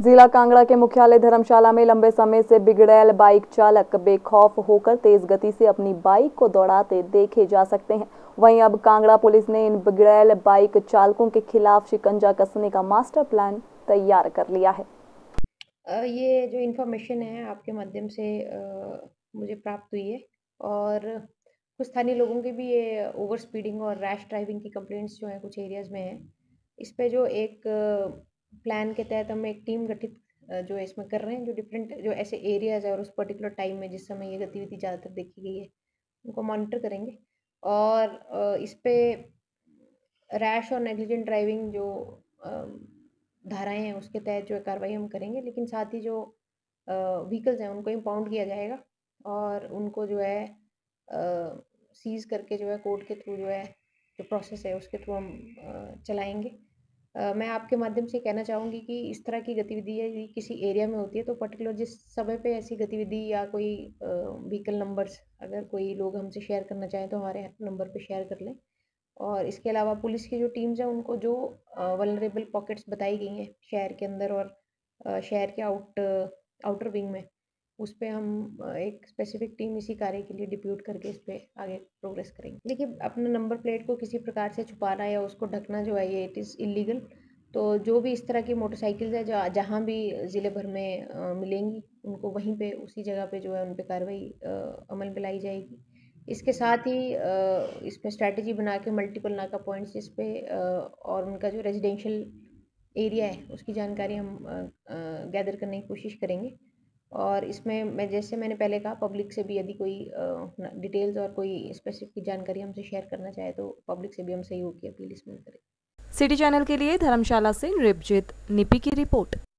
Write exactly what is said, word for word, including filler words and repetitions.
जिला कांगड़ा के मुख्यालय धर्मशाला में लंबे समय से बिगड़ैल बाइक चालक बेखौफ होकर तेज गति से अपनी बाइक को दौड़ाते देखे जा सकते हैं। वहीं अब कांगड़ा पुलिस ने इन बिगड़ैल बाइक चालकों के खिलाफ शिकंजा कसने का मास्टर प्लान तैयार कर लिया है। अ, ये जो इन्फॉर्मेशन है आपके माध्यम से अ, मुझे प्राप्त हुई है और कुछ स्थानीय लोगों के भी ये ओवर स्पीडिंग और रैश ड्राइविंग की कंप्लेंट्स जो हैं कुछ एरियाज़ में हैं। इस पे जो एक प्लान के तहत हम एक टीम गठित अ, जो है इसमें कर रहे हैं, जो डिफरेंट जो ऐसे एरियाज़ है और उस पर्टिकुलर टाइम में जिस समय ये गतिविधि ज़्यादातर देखी गई है, उनको मॉनिटर करेंगे और अ, इस पे रैश और नेग्लिजेंट ड्राइविंग जो अ, धाराएँ हैं उसके तहत जो है कार्रवाई हम करेंगे, लेकिन साथ ही जो अ, व्हीकल्स हैं उनको इम्पाउंड किया जाएगा और उनको जो है अ, सीज़ करके जो है कोर्ट के थ्रू जो है जो प्रोसेस है उसके थ्रू हम अ, चलाएँगे। अ, मैं आपके माध्यम से कहना चाहूँगी कि इस तरह की गतिविधि यदि किसी एरिया में होती है तो पर्टिकुलर जिस समय पे ऐसी गतिविधि या कोई अ, व्हीकल नंबर्स अगर कोई लोग हमसे शेयर करना चाहें तो हमारे नंबर पे शेयर कर लें। और इसके अलावा पुलिस की जो टीम्स हैं उनको जो अ, वल्नरेबल पॉकेट्स बताई गई हैं शहर के अंदर और अ, शहर के आउट आउटर विंग में, उस पे हम अ, एक स्पेसिफिक टीम इसी कार्य के लिए डिप्यूट करके इस पे आगे प्रोग्रेस करेंगे। देखिए, अपने नंबर प्लेट को किसी प्रकार से छुपाना या उसको ढकना जो है ये इट इज़ इल्लीगल। तो जो भी इस तरह की मोटरसाइकिल्स हैं जो जहाँ भी ज़िले भर में अ, मिलेंगी, उनको वहीं पे उसी जगह पे जो है उन पे कार्रवाई अ, अमल में लाई जाएगी। इसके साथ ही अ, इसमें स्ट्रैटेजी बना के मल्टीपल नाका पॉइंट्स जिस पे अ, और उनका जो रेजिडेंशियल एरिया है उसकी जानकारी हम गैदर करने की कोशिश करेंगे। और इसमें मैं जैसे मैंने पहले कहा पब्लिक से भी यदि कोई डिटेल्स और कोई स्पेसिफिक जानकारी हमसे शेयर करना चाहे तो पब्लिक से भी हम सहयोग की अपील इसमें करें। सिटी चैनल के लिए धर्मशाला से नृपजीत निपी की रिपोर्ट।